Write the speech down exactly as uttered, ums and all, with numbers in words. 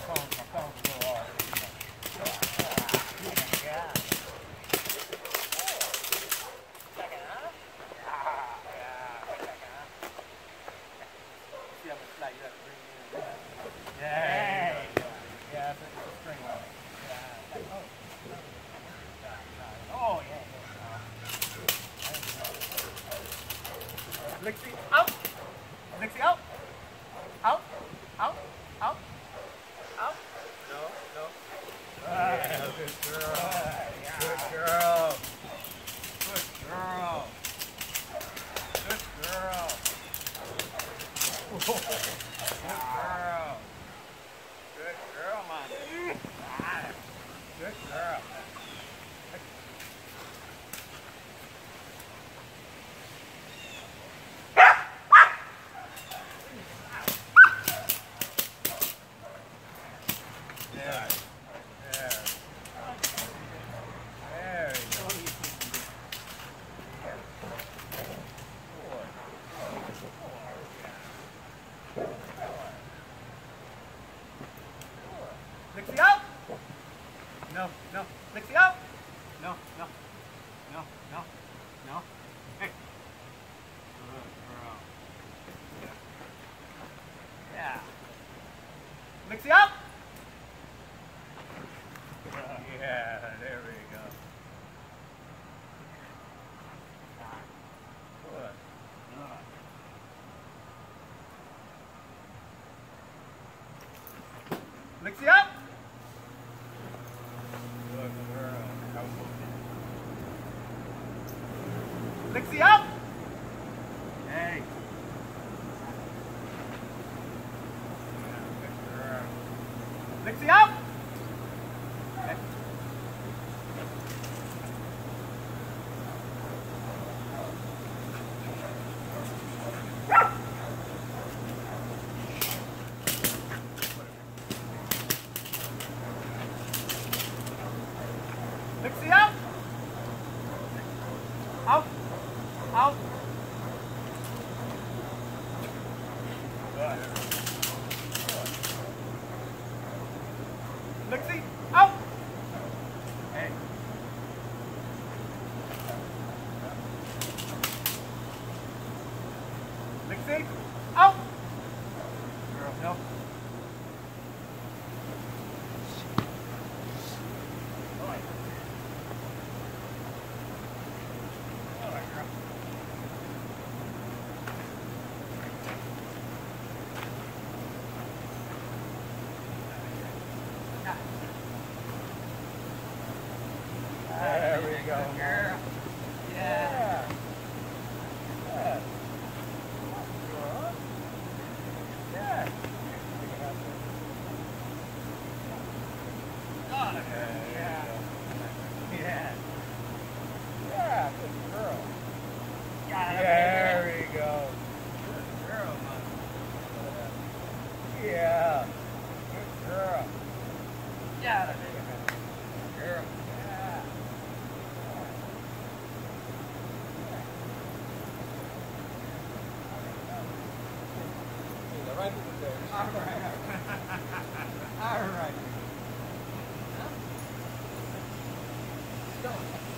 phone, my phone's a little off. Yeah. Second, huh? Yeah, yeah. Second, huh? See how much slack you have to bring in. Yeah. Yeah, it's a, it's a string on it. Yeah. Oh. Oh, yeah. Lixy, out! Lixy, out! Out! Out! Out! Out! No, no. Yeah, good girl. Good girl. Good girl. Good girl. Good girl. Good girl, man. Good girl. There. There. There you go. Lixy out! No, no. Lixy out! No, no. No, no. No. Hey. Good girl. Yeah. Lixy out! Yeah, there we go. Good. Lixy up! Good girl. Lixy up! Hey. Good girl. Lixy up! Hey. Lixy out! Out! Out! Good. Lixy out! Hey. Lixy out! Girl, no. There we go, girl. Yeah. Yeah. Yeah. Oh, yeah. Yeah. Yeah, good girl. There we go. Good girl, man. Yeah. Good girl. Yeah, good girl. Right there. All right. All right. Huh? Go.